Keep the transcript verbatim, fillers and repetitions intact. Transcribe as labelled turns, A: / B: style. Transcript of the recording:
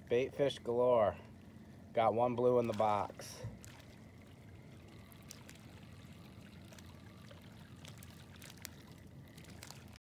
A: Bait fish galore. Got one blue in the box.